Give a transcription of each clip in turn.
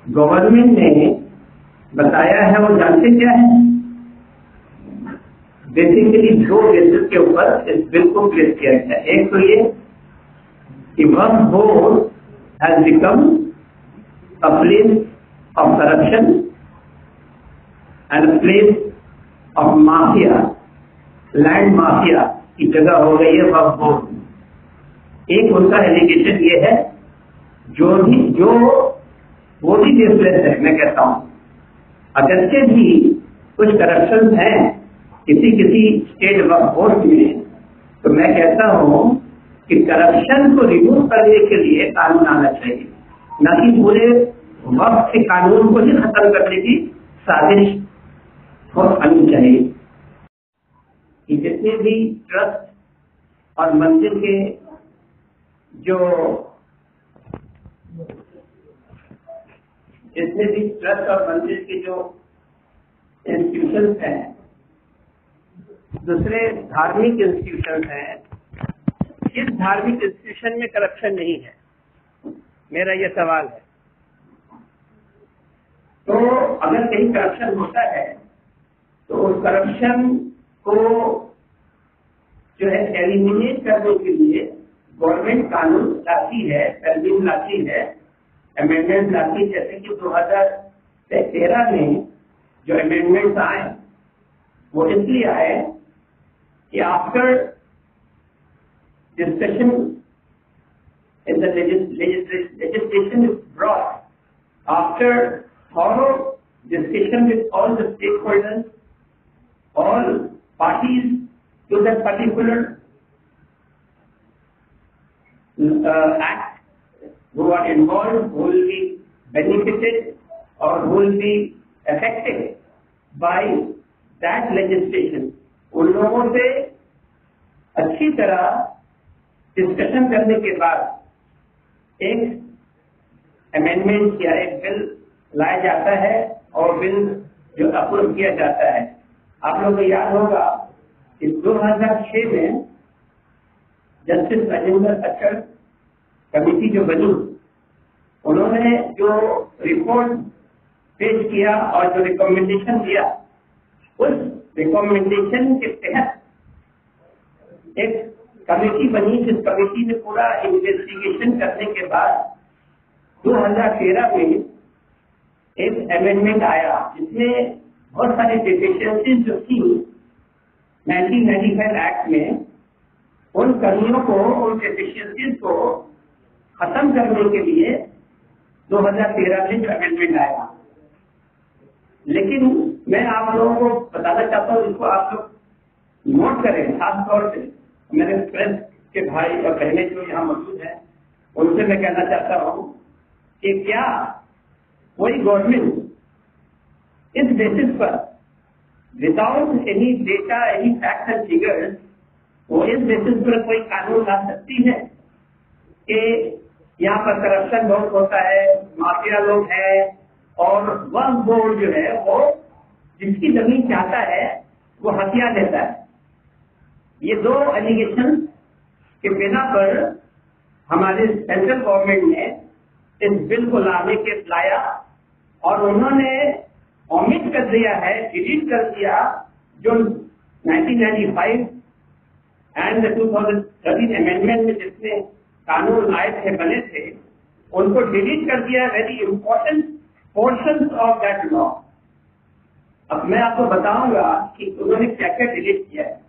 Government ने बताया है वो जानते क्या है? बेसिकली दो बेसिस के ऊपर इस बिल को प्लेस किया गया। एक तो ये कि Waqf board has become a place of corruption and a place of mafia, land mafia की जगह हो गई है वक्फ बोर्ड। एक उनका एलिगेशन ये है, जो वो भी बेसलेस है। मैं कहता हूं अगरचे भी कुछ करप्शन हैं किसी स्टेट वक्फ बोर्ड में, तो मैं कहता हूं कि करप्शन को रिमूव करने के लिए कानून आना चाहिए, न कि पूरे वक्त के कानून को ही खत्म करने की साजिश आनी चाहिए। कि जितने भी ट्रस्ट और मंदिर के जो इंस्टीट्यूशंस हैं, दूसरे धार्मिक इंस्टीट्यूशंस हैं, किस धार्मिक इंस्टीट्यूशन में करप्शन नहीं है? मेरा ये सवाल है। तो अगर कहीं करप्शन होता है तो उस करप्शन को जो है एलिमिनेट करने के लिए गवर्नमेंट कानून लाती है, तरमीम लाती है, अमेंडमेंट लाती है। जैसे कि 2013 में जो अमेंडमेंट्स आए वो इसलिए आए कि after discussion in the legislation is brought after thorough discussion with all the stakeholders, all parties to that particular act, who are involved, who will be benefited or who will be affected by that legislation, उन लोगों से अच्छी तरह discussion करने के बाद एक amendment या एक बिल लाया जाता है और बिल जो अप्रूव किया जाता है। आप लोगों को याद होगा कि 2006 में जस्टिस राजेंद्र अचल कमेटी जो बनी, उन्होंने जो रिपोर्ट पेश किया और जो रिकमेंडेशन दिया, उस रिकमेंडेशन के तहत एक कमेटी बनी, जिस कमेटी ने पूरा इन्वेस्टिगेशन करने के बाद 2013 में एक अमेंडमेंट आया जिसमें बहुत सारी डिफिशियंसीज जो थी 1995 एक्ट में, उन कमियों को, उन डिफिशियंसीज को खत्म करने के लिए 2013 में जो अमेंडमेंट आया। लेकिन मैं आप लोगों को बताना चाहता हूँ, इसको आप लोग नोट करें, खास तौर से मेरे प्रेस के भाई और बहनें जो यहाँ मौजूद हैं, उनसे मैं कहना चाहता हूँ कि क्या कोई गवर्नमेंट इस बेसिस पर without any data, any facts and figures, वो इस बेसिस पर कोई कानून ला सकती है कि यहाँ पर करप्शन बहुत होता है, माफिया लोग हैं, और वक्फ बोर्ड जो है वो जिसकी जमीन चाहता है वो हथिया देता है? ये दो एलिगेशन के बिना पर हमारे सेंट्रल गवर्नमेंट ने इस बिल को लाया और उन्होंने ओमिट कर दिया है, डिलीट कर दिया, जो 1995 एंड 2013 अमेंडमेंट में जितने कानून आए थे, बने थे, उनको डिलीट कर दिया, very important portions of that law. अब मैं आपको बताऊंगा कि उन्होंने क्या क्या डिलीट किया है।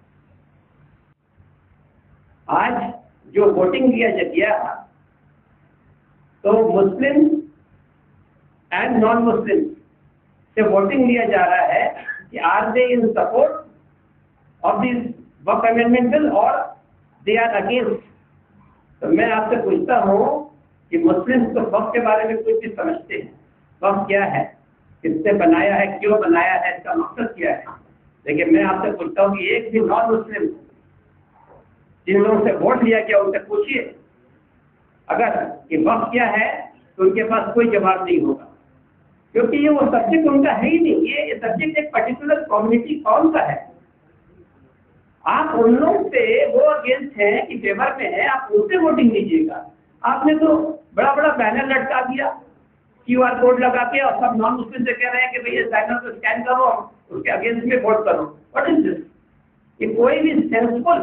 आज जो वोटिंग किया तो मुस्लिम एंड नॉन मुस्लिम से वोटिंग लिया जा रहा है कि are they in support of this Waqf amendment bill और दे आर अगेंस्ट। तो मैं आपसे पूछता हूँ कि मुस्लिम तो वक्फ के बारे में कुछ भी समझते हैं, वक्फ क्या है, किसने बनाया है, क्यों बनाया है, इसका मकसद क्या है। लेकिन मैं आपसे पूछता हूँ कि एक भी नॉन मुस्लिम जिन लोगों से वोट लिया गया उनसे पूछिए अगर कि वक्फ क्या है, तो उनके पास कोई जवाब नहीं होगा, क्योंकि ये वो सब्जेक्ट उनका है ही नहीं। ये सब्जेक्ट एक पर्टिकुलर कम्युनिटी कौन सा है। आप उन लोग से वो अगेंस्ट है कि फेवर में है, आप उनसे वोटिंग लीजिएगा। आपने तो बड़ा बड़ा बैनर लटका दिया QR कोड लगा के और सब नॉन मुस्लिम से कह रहे हैं कि भैया साइनर को स्कैन करो, उसके अगेंस्ट में वोट करो। What is this? ये कोई भी सेंसफुल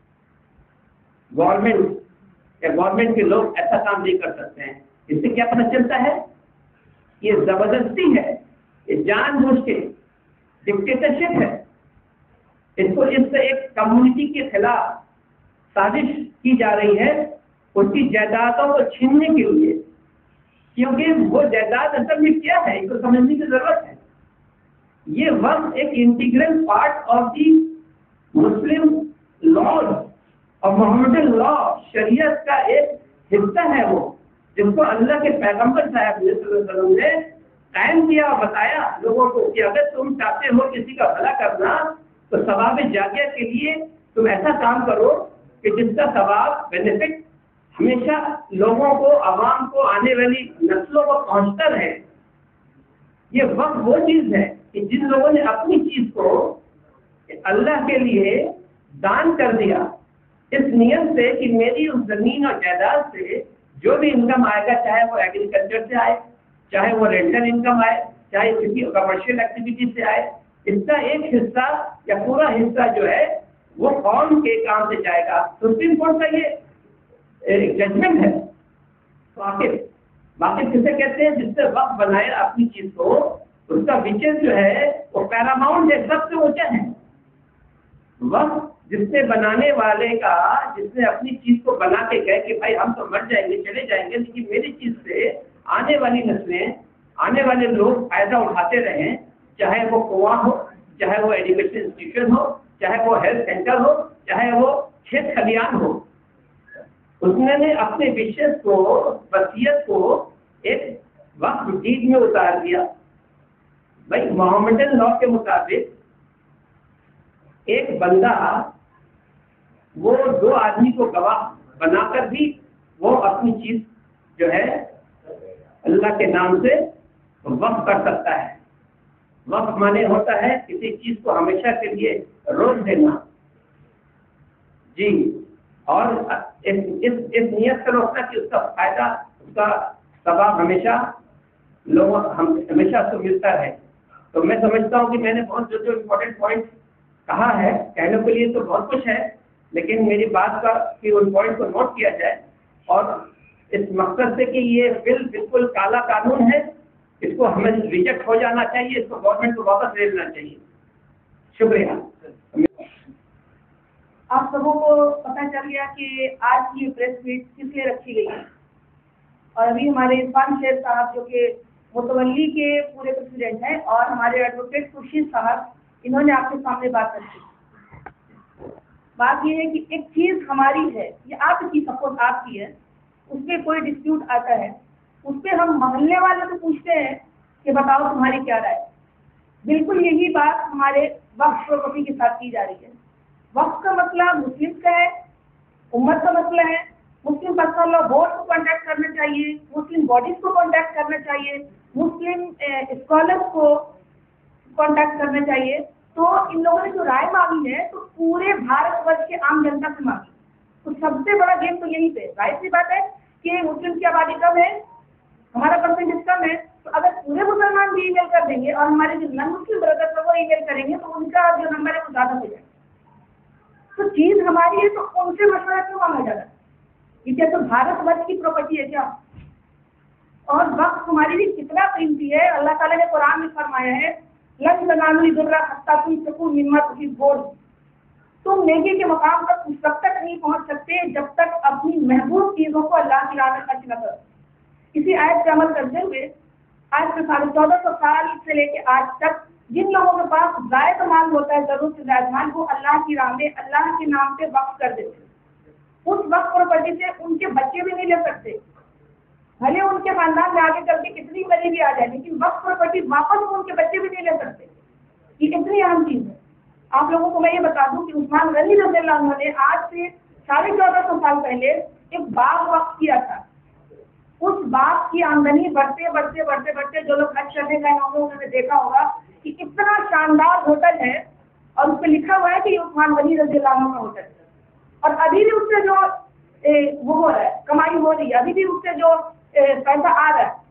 गवर्नमेंट या गवर्नमेंट के लोग ऐसा काम नहीं कर सकते हैं। इससे क्या पता चलता है? ये जबरदस्ती है, ये जानबूझ के डिक्टेटरशिप है। इसको इससे एक कम्युनिटी के खिलाफ साजिश की जा रही है, उसकी जायदादों को छीनने के लिए, क्योंकि वो जायदाद असल में क्या है इसको समझने की जरूरत है। ये वक्त एक integral part of the Muslim laws और मोहम्मदन लॉ, शरीयत का एक हिस्सा है वो, जिसको अल्लाह के पैगंबर साहब ने कायम किया और बताया लोगों को कि अगर तुम चाहते हो किसी का भला करना तो सवाब जाकिया के लिए तुम ऐसा काम करो कि जिसका सवाब बेनिफिट हमेशा लोगों को, आवाम को, आने वाली नस्लों को पहुंचता रहे। ये वक्त वो चीज है कि जिन लोगों ने अपनी चीज को अल्लाह के लिए दान कर दिया इस नियत से कि मेरी उस जमीन और जायदाद से जो भी इनकम आएगा, चाहे वो एग्रीकल्चर से आए, चाहे वो रेंटल इनकम आए, चाहे किसी कमर्शियल एक्टिविटी से आए, इसका एक हिस्सा या पूरा हिस्सा जो है वो कौम के काम से जाएगा। सुप्रीम कोर्ट का ये जजमेंट है। वाकिफ किसे कहते हैं? जिससे वक्त बनाए अपनी चीज को, उसका विषय जो है वो पैरामाउंट है, सबसे ऊंचा है। वक्त जिससे बनाने वाले का, जिसने अपनी चीज को बना के गए कि भाई हम तो मर जाएंगे, चले जाएंगे, लेकिन मेरी चीज से आने वाली नस्लें, आने वाले लोग फायदा उठाते रहे, चाहे वो कुआं हो, चाहे वो एजुकेशन इंस्टीट्यूशन हो, चाहे वो हेल्थ सेंटर हो, चाहे वो खेत खलियान हो। उसने अपने विषय को, वसीयत को एक वक्त डीड में उतार दिया। भाई मोहम्मदन लॉ के मुताबिक एक बंदा वो दो आदमी को गवाह बनाकर भी वो अपनी चीज जो है अल्लाह के नाम से वक्फ कर सकता है। वक्फ माने होता है किसी चीज को हमेशा के लिए रोक देना जी, और इस नियत से रोकना कि उसका फायदा, उसका सवाब हमेशा लोगों हमेशा उसको मिलता है। तो मैं समझता हूँ कि मैंने बहुत जो इम्पोर्टेंट पॉइंट कहा है, कहने के लिए तो बहुत कुछ है, लेकिन मेरी बात का कि उन पॉइंट को नोट किया जाए और इस मकसद से कि ये बिल बिल्कुल काला कानून है, इसको हमें रिजेक्ट हो जाना चाहिए, इसको गवर्नमेंट को वापस ले लेना चाहिए। शुक्रिया। आप सबों को पता चल गया कि आज की प्रेस मीट किस लिए रखी गई है, और अभी हमारे इरफान शेर साहब जो कि मुतवल्ली के पूरे प्रेसिडेंट हैं और हमारे एडवोकेट खुर्शीद साहब, इन्होंने आपके सामने बात रखी। बात यह है कि एक चीज हमारी है, ये आपकी, सपोज आपकी है, उस पर कोई डिस्प्यूट आता है, उस पर हम मोहल्ले वाले से पूछते हैं कि बताओ तुम्हारी क्या राय। बिल्कुल यही बात हमारे वक्फ प्रॉपर्टी के साथ की जा रही है। वक्फ का मसला मुस्लिम का है, उम्मत का मसला है। मुस्लिम पर्सनल लॉ बोर्ड को कॉन्टैक्ट करना चाहिए, मुस्लिम बॉडीज को कॉन्टैक्ट करना चाहिए, मुस्लिम स्कॉलर्स को कॉन्टैक्ट करना चाहिए। तो इन लोगों ने जो राय मांगी है तो पूरे भारतवर्ष के आम जनता से मांगी, तो सबसे बड़ा गेम तो यही पे। राय सी बात है कि मुस्लिम की आबादी कम है, हमारा परसेंटेज कम है, तो अगर पूरे मुसलमान भी ईमेल कर देंगे और हमारे जो नॉन मुस्लिम ब्रदर्स है वो ईमेल करेंगे तो उनका जो नंबर है वो ज्यादा हो जाएगा। तो चीज हमारी है तो उनसे मशवरा क्यों मांगा जा रहा है? ये क्या तो भारतवर्ष की प्रॉपर्टी है क्या? और वक्त हमारी भी कितना कीमती है। अल्लाह ताला ने कुरान में फरमाया है, लन तनालुल बिर्रा हत्ता तुनफिकू मिम्मा तुहिब्बून, तुम नेकी के मकाम तक उस वक्त तक नहीं पहुंच सकते जब तक अपनी महबूब चीजों को अल्लाह की राह में खर्च न करो। इसी आयत पे अमल करते हुए आज से 1450 साल से लेके आज तक जिन लोगों के पास जायद माल होता है, जरूरत से ज्यादा माल, वो अल्लाह की राह में अल्लाह के नाम पे वक्फ कर देते। उस वक्त प्रॉपर्टी से उनके बच्चे भी नहीं ले सकते, भले उनके खानदान में आगे चल के कितनी गरीबी आ जाए, लेकिन वक्त प्रॉपर्टी वापस उनके बच्चे भी नहीं ले सकते। ये इतनी अहम चीज है। आप लोगों को मैं ये बता दूं कि उस्मान गनी रज़ियल्लाहु अन्हु ने आज से 1450 साल पहले एक बाग वक्त किया था। उस बाग की आमदनी बढ़ते बढ़ते बढ़ते बढ़ते, जो लोग हज करने गए होंगे उन्होंने देखा होगा कि इतना शानदार होटल है और उस पर लिखा हुआ है कि ये उस्मान गनी रज़ियल्लाहु अन्हु का होटल है। और अभी भी उससे जो वो हो रहा है, कमाई हो रही है, अभी भी उससे जो पैसा आ रहा है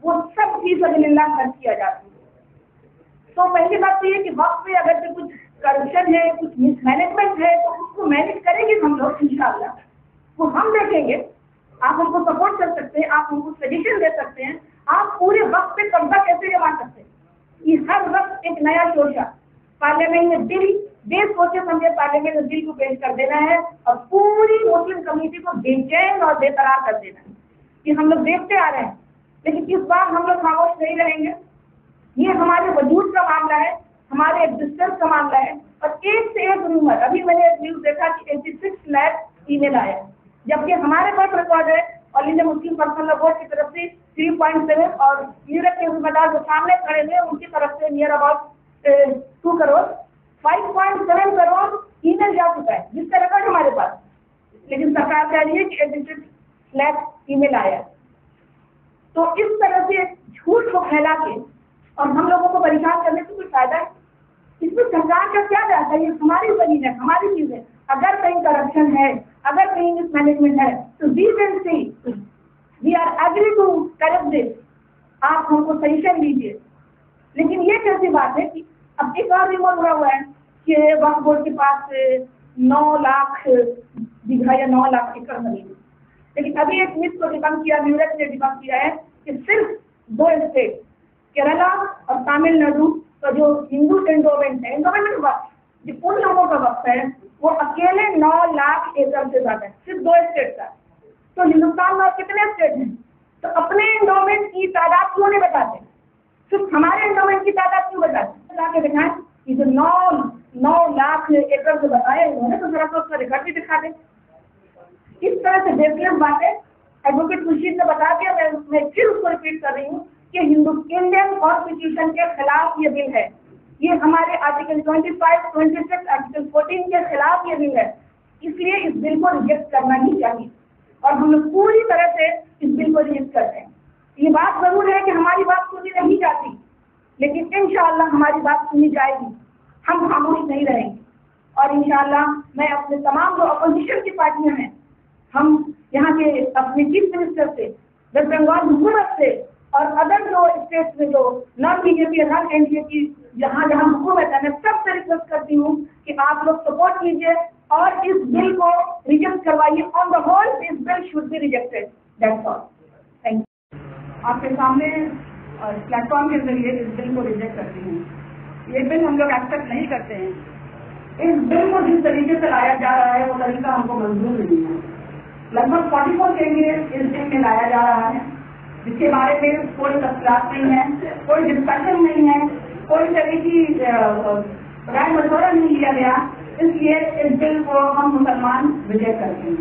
وہ سب فی سبیل اللہ خرچ کیا جاتا ہے. تو پہلی بات تو یہ کہ وقت پہ اگر کچھ کرپشن ہے, کچھ مس مینجمنٹ ہے, تو اس کو مینج کریں گے ہم لوگ انشاءاللہ. وہ ہم دیکھیں گے. آپ ہم کو سپورٹ کر سکتے ہیں, آپ ہم کو سجیشن دے سکتے ہیں, آپ پورے وقت پہ قبضہ کیسے جما سکتے ہیں. یہ ہر وقت ایک نیا شوشہ پارلیمنٹ میں بل بے سوچے سمجھے پارلیمنٹ میں بل کو پیش کر دینا ہے اور پوری مسلم کمیونٹی کو بے چین اور بے قرار کر دینا ہے. یہ ہم لوگ دیکھتے آ رہے ہیں, لیکن اس بار ہم لوگ خاموش نہیں رہیں گے. یہ ہمارے وجود کا معاملہ ہے, ہمارے ایگزسٹنس کا معاملہ ہے. اور ایک سے ایک رومر, ابھی میں نے نیوز دیکھا کہ 86 لاکھ ای میل آیا, جبکہ ہمارے پاس ریکارڈ ہے All India Muslim personal board کی طرف سے 3.7 اور یورپ کے ذمہ دار جو سامنے کھڑے ہوئے ان کی طرف سے near about 2 crore 5.7 crore email جا چکا ہے, جس کا ریکارڈ ہمارے پاس. لیکن سرکار کہہ رہی ہے کہ 86 لاکھ ای میل آیا. تو اس طرح سے جھوٹ کو پھیلا کے اور ہم لوگوں کو پریشان کرنے سے کوئی فائدہ ہے؟ اس میں سرکار کا کیا جاتا ہے؟ یہ ہماری زمین ہے, ہماری چیز ہے. اگر کہیں کرپشن ہے, اگر کہیں مس مینجمنٹ ہے, تو we are agree to correct this. آپ ہم کو سجیشن دیجیے. لیکن یہ کیسی بات ہے کہ اب ایک اور ریموٹ ہوا ہے کہ وقف بورڈ کے پاس 9 لاکھ بیگھا یا 9 لاکھ ایکڑ زمین. لیکن ابھی ایک مس کو ڈیبنک کیا, نیورک نے ڈیبنک کیا ہے کہ صرف 2 اسٹیٹ کیرلا اور تامل ناڈو کا جو ہندو انڈومنٹ ہے, انڈومنٹ وقت جو ان لوگوں کا وقت ہے, وہ اکیلے 9 لاکھ ایکڑ سے زیادہ ہے, صرف 2 اسٹیٹ کا. تو ہندوستان میں کتنے اسٹیٹ ہیں؟ تو اپنے انڈومنٹ کی تعداد کیوں نہیں بتاتے؟ صرف ہمارے انڈومنٹ کی تعداد کیوں بتاتے؟ لا کے دکھائیں. یہ جو 9 لاکھ ایکڑ سے بتایا انہوں نے, تو ذرا تو اس کا ریکارڈ بھی دکھا دیں. اس طرح سے بیسلس باتیں ایڈوکیٹ خورشید نے بتا دیا. میں پھر اس کو ریپیٹ کر رہی ہوں کہ انڈین کانسٹیٹیوشن کے خلاف یہ بل ہے. یہ ہمارے آرٹیکل 25, 26, آرٹیکل 14 کے خلاف یہ بل ہے. اس لیے اس بل کو ریجیکٹ کرنا ہی چاہیے, اور ہم لوگ پوری طرح سے اس بل کو ریجیکٹ کرتے ہیں. یہ بات ضرور ہے کہ ہماری بات سنی نہیں جاتی, لیکن انشاءاللہ ہماری بات سنی جائے گی. ہم خاموش نہیں رہیں گے. اور انشاءاللہ میں اپنے تمام جو اپوزیشن کی پارٹیاں ہیں, ہم یہاں کے اپنے چیف منسٹر سے, ویسٹ بنگال حکومت سے, اور ادر جو اسٹیٹس میں جو non B J P non N D A کی جہاں جہاں حکومت ہے, میں سب سے ریکویسٹ کرتی ہوں کہ آپ لوگ سپورٹ کیجیے اور اس بل کو ریجیکٹ کروائیے. On the whole this bill should be rejected. That's all. Thank you. آپ کے سامنے پلیٹ فارم کے ذریعے اس بل کو ریجیکٹ کرتی ہوں. یہ بل ہم لوگ ایکسپٹ نہیں کرتے ہیں. اس بل کو جس طریقے سے لایا جا رہا ہے وہ طریقہ ہم کو منظور نہیں ہے. لگ بھگ 44 چینجز اس بل میں لایا جا رہا ہے, جس کے بارے میں کوئی تفصیلات نہیں ہے, کوئی ڈسکشن نہیں ہے, کوئی طرح کی رائے مشورہ نہیں لیا گیا. اس لیے اس بل کو ہم مسلمان ریجیکٹ کرتے ہیں.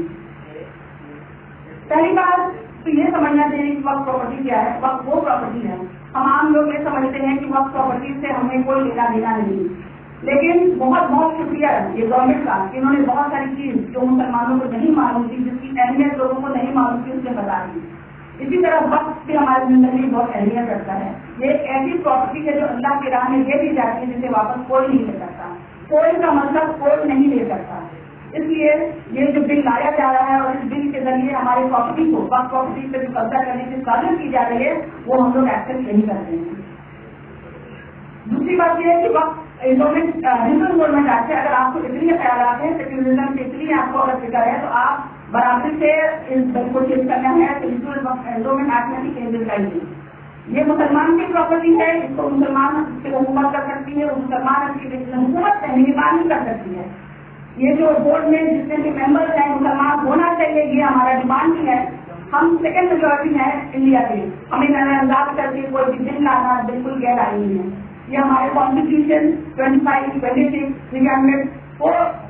پہلی بات تو یہ سمجھنا چاہیے کہ وقف پراپرٹی کیا ہے. وقف وہ پراپرٹی ہے, ہم عام لوگ یہ سمجھتے ہیں کہ وقف پراپرٹی سے ہمیں کوئی لینا دینا نہیں. لیکن بہت بہت شکریہ یہ گورنمنٹ کا کہ انہوں نے بہت ساری چیز جو مسلمانوں کو نہیں معلوم تھی, جس کی اہمیت لوگوں کو نہیں معلوم تھی, اسے بتا دی. اسی طرح وقت بھی ہماری زندگی میں بہت اہمیت رکھتا ہے. یہ ایک ایسی پراپرٹی ہے جو اللہ کی راہ میں دے دی جاتی ہے, جسے واپس کوئی نہیں لے سکتا, کوئی کا مطلب کوئی نہیں لے سکتا. اس لیے یہ جو بل لایا جا رہا ہے اور اس بل کے ذریعے ہماری پراپرٹی کو وقت پراپرٹی پہ جو قبضہ کرنے کی کوشش کی جا رہی ہے وہ ہم لوگ ایکسپٹ نہیں کرتے ہیں. دوسری بات یہ ہے کہ وقت گورنمنٹ ایکٹ ہے. اگر آپ کو اتنی خیالات ہیں سیکولرزم کے, اتنی آپ کو اگر فکر ہے, تو آپ برابری سے اس بل کو چینج کرنا ہے. گورنمنٹ ایکٹ میں بھی چینجز لائیے. یہ مسلمان کی پراپرٹی ہے, اس کو مسلمان کی حکومت کر سکتی ہے, وہ مسلمان کی حکومت ہے نگرانی کر سکتی ہے. یہ جو بورڈ میں جتنے بھی ممبرز ہیں مسلمان ہونا چاہیے, یہ ہمارا ڈیمانڈ بھی ہے. ہم سیکنڈ میجورٹی ہیں انڈیا کے, ہمیں نظر انداز کر کے کوئی بھی بل لانا بالکل غیر آئینی ہے. یہ ہمارے کانسٹیٹیوشن 25, 26 کو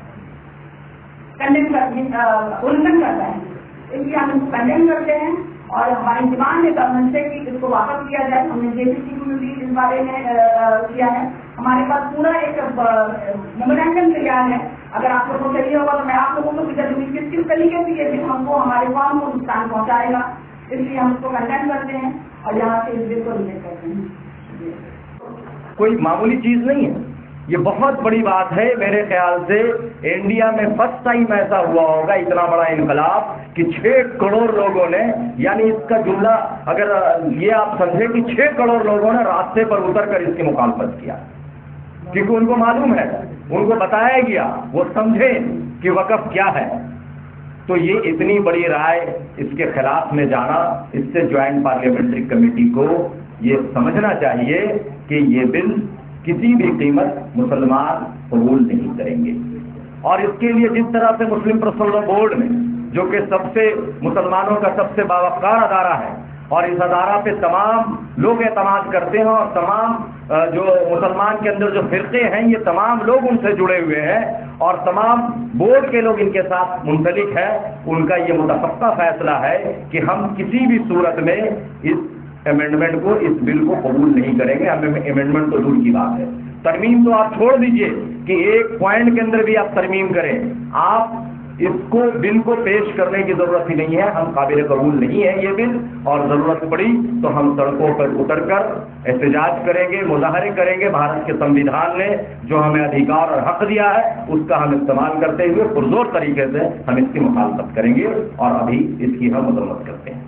کنڈیم الگھن کرتا ہے. اس لیے ہم اس کو کنڈیم کرتے ہیں اور ہماری ڈیمانڈ ہے گورنمنٹ سے کہ اس کو واپس کیا جائے. ہم نے JPC کو بھی اس بارے میں کیا ہے. ہمارے پاس پورا ایک میمورینڈم تیار ہے. اگر آپ لوگوں کو چاہیے ہوگا تو میں آپ لوگوں کو فکر دوں گی کس طریقے سے یہ ہم کو ہمارے قوم کو نقصان پہنچائے گا. اس لیے ہم اس کو کنڈیم کرتے ہیں اور یہاں سے اس بل کو ریجیکٹ کرتے ہیں. کوئی معمولی چیز نہیں ہے. یہ بہت بڑی بات ہے. میرے خیال سے انڈیا میں فرسٹ ٹائم ایسا ہوا ہوگا اتنا بڑا انقلاب کہ 6 کروڑ لوگوں نے, یعنی اس کا جملہ اگر یہ آپ سمجھیں کہ 6 کروڑ لوگوں نے راستے پر اتر کر اس کی مخالفت کیا, کیونکہ ان کو معلوم ہے, ان کو بتایا گیا, وہ سمجھیں کہ وقف کیا ہے. تو یہ اتنی بڑی رائے اس کے خلاف میں جانا, اس سے جوائنٹ پارلیمنٹری کمیٹی کو یہ سمجھنا چاہیے کہ یہ بل کسی بھی قیمت مسلمان قبول نہیں کریں گے. اور اس کے لیے جس طرح سے مسلم پرسنل لا بورڈ میں, جو کہ سب سے مسلمانوں کا سب سے باوقار ادارہ ہے, اور اس ادارہ پہ تمام لوگ اعتماد کرتے ہیں, اور تمام جو مسلمان کے اندر جو فرقے ہیں یہ تمام لوگ ان سے جڑے ہوئے ہیں, اور تمام بورڈ کے لوگ ان کے ساتھ منسلک ہیں, ان کا یہ متفقہ فیصلہ ہے کہ ہم کسی بھی صورت میں اس امینڈمنٹ کو, اس بل کو قبول نہیں کریں گے. امینڈمنٹ تو دور کی بات ہے, ترمیم تو آپ چھوڑ دیجئے کہ ایک پوائنٹ کے اندر بھی آپ ترمیم کریں, آپ اس کو بل کو پیش کرنے کی ضرورت ہی نہیں ہے. ہم قابل قبول نہیں ہے یہ بل, اور ضرورت پڑی تو ہم سڑکوں پر اتر کر احتجاج کریں گے, مظاہرے کریں گے. بھارت کے سمویدھان نے جو ہمیں ادھیکار اور حق دیا ہے اس کا ہم استعمال کرتے ہوئے پرزور طریقے سے ہم اس کی مخالفت کریں گے, اور ابھی اس کی ہم مذمت کرتے ہیں.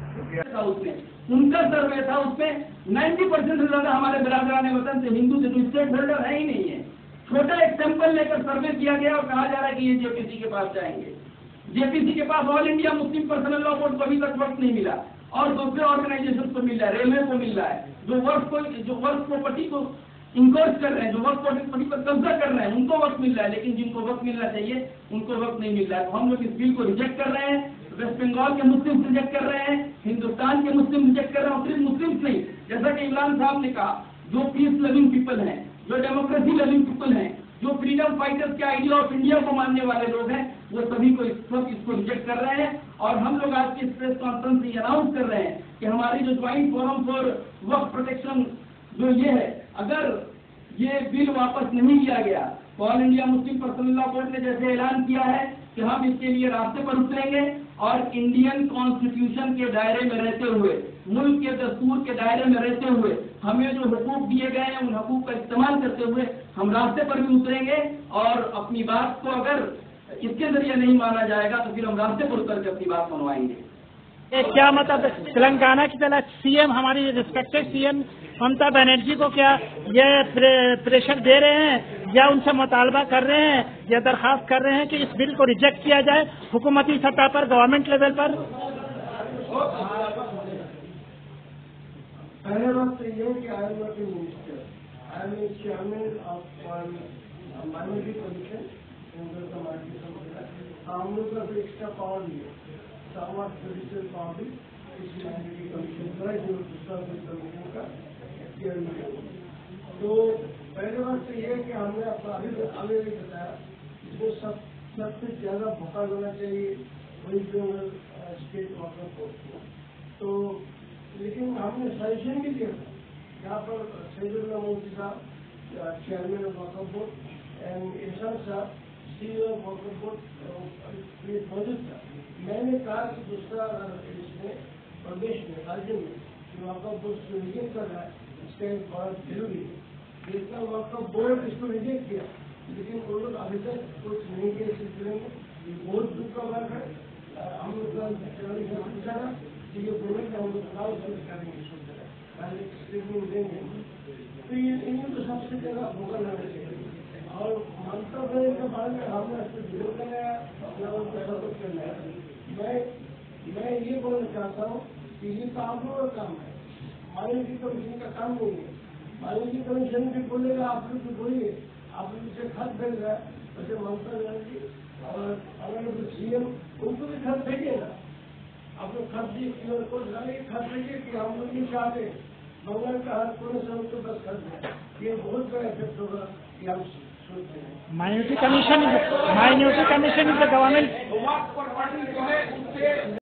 ان کا سروے تھا, اس میں 90% سے زیادہ ہمارے برادران وطن سے ہندو سے اسٹیک ہولڈر ہے ہی نہیں ہے. چھوٹا ایک سیمپل لے کر سروے کیا گیا اور کہا جا رہا ہے کہ یہ جے پی سی کے پاس جائیں گے. جے پی سی کے پاس All India Muslim personal law board کو ابھی تک وقت نہیں ملا, اور دوسرے آرگنائزیشن کو مل رہا ہے, ریلوے کو مل رہا ہے, جو ورک پراپرٹی کو انکوریج کر رہے ہیں, جو ورک پراپرٹی پر قبضہ کر رہے ہیں, ان کو وقت مل رہا ہے, لیکن جن کو وقت ملنا چاہیے ان کو وقت نہیں مل رہا ہے. تو ہم لوگ اس بل کو ریجیکٹ کر رہے ہیں. ویسٹ بنگال کے مسلم ریجیکٹ کر رہے ہیں, ہندوستان کے مسلم ریجیکٹ کر رہے ہیں, اور صرف مسلم نہیں, جیسا کہ عمران صاحب نے کہا, جو پیس لونگ پیپل ہیں, جو ڈیموکریسی لونگ پیپل ہیں, جو فریڈم فائٹرز کے آئیڈیا آف انڈیا کو ماننے والے لوگ ہیں, وہ سبھی کو اس کو ریجیکٹ کر رہے ہیں. اور ہم لوگ آج کی اس پریس کانفرنس سے یہ اناؤنس کر رہے ہیں کہ ہماری جو joint forum for Waqf protection جو یہ ہے, اگر یہ بل واپس نہیں لیا گیا تو All India Muslim personal law board نے جیسے اعلان کیا ہے کہ ہم اس کے لیے راستے پر اتریں گے, اور انڈین کانسٹیٹیوشن کے دائرے میں رہتے ہوئے, ملک کے دستور کے دائرے میں رہتے ہوئے, ہمیں جو حقوق دیے گئے ہیں ان حقوق کا استعمال کرتے ہوئے ہم راستے پر بھی اتریں گے. اور اپنی بات کو اگر اس کے ذریعے نہیں مانا جائے گا تو پھر ہم راستے پر اتر کے اپنی بات منوائیں گے. کیا مطلب تلنگانہ کی طرح سی ایم, ہماری respected C M Mamata Banerjee کو کیا یہ پریشر دے رہے ہیں, یا ان سے مطالبہ کر رہے ہیں, یا درخواست کر رہے ہیں کہ اس بل کو ریجیکٹ کیا جائے حکومتی سطح پر, گورنمنٹ لیول پر؟ پہلے بات تو یہ کہ I am not a minister, I am chairman of minority commission. ہم لوگ کا ایکسٹرا پاور لیا, ساماج جوڈیشل پاور بھی اس مائنورٹی کمیشن کا, جو کمیشن کا چیئرمین ہے. تو پہلے بات تو یہ ہے کہ ہم نے ابھی بھی بتایا اس کو سب سے زیادہ موقع دینا چاہیے West Bengal state Waqf board کو. تو لیکن ہم نے سجیشن بھی دیا تھا, یہاں پر سید اللہ مودی صاحب chairman of Waqf board and Ehsan صاحب C O of Waqf board موجود تھا. میں نے کہا کہ دوسرا اس میں پردیش میں, راجیہ میں جو وقف بورڈ کو ریجیکٹ کر رہا ہے اس کا ایک بہت ضروری ہے. جتنا وقف بورڈ اس کو ریجیکٹ کیا, لیکن وہ لوگ ابھی تک کچھ نہیں کیا اس سلسلے میں. یہ بہت دکھ کا بات ہے. ہم لوگ کا پوچھا تھا کہ یہ بولے کہ ہم لوگ کریں گے, اسٹیٹمنٹ دیں گے. تو یہ تو سب سے زیادہ موقع لینا چاہیے. اور ممتا بنرجی کے بارے میں ہم نے اس کو ضرور کرنا ہے, اپنا ان کو سپورٹ کرنا ہے. میں یہ بولنا چاہتا ہوں کہ یہ تو آپ لوگوں کا کام ہے, مائنورٹی کمیشن کا کام نہیں ہے. مائنورٹی کمیشن بھی بولے گا, آپ لوگ بھی بولیے, آپ لوگ سے خط بھیج رہا ہے, ویسے ممتا بنرجی اور اگر سی ایم ان کو بھی خط بھیجیے گا. آپ لوگ خط دیے, کیو آر کوڈ ڈالیں, خط بھیجیے کہ ہم لوگ نہیں چاہتے بنگال کا ہر کونے سے ہم کو بس خط ہے. یہ بہت بڑا افیکٹ ہوگا کہ ہم سوچتے ہیں. Minority Commission is the government.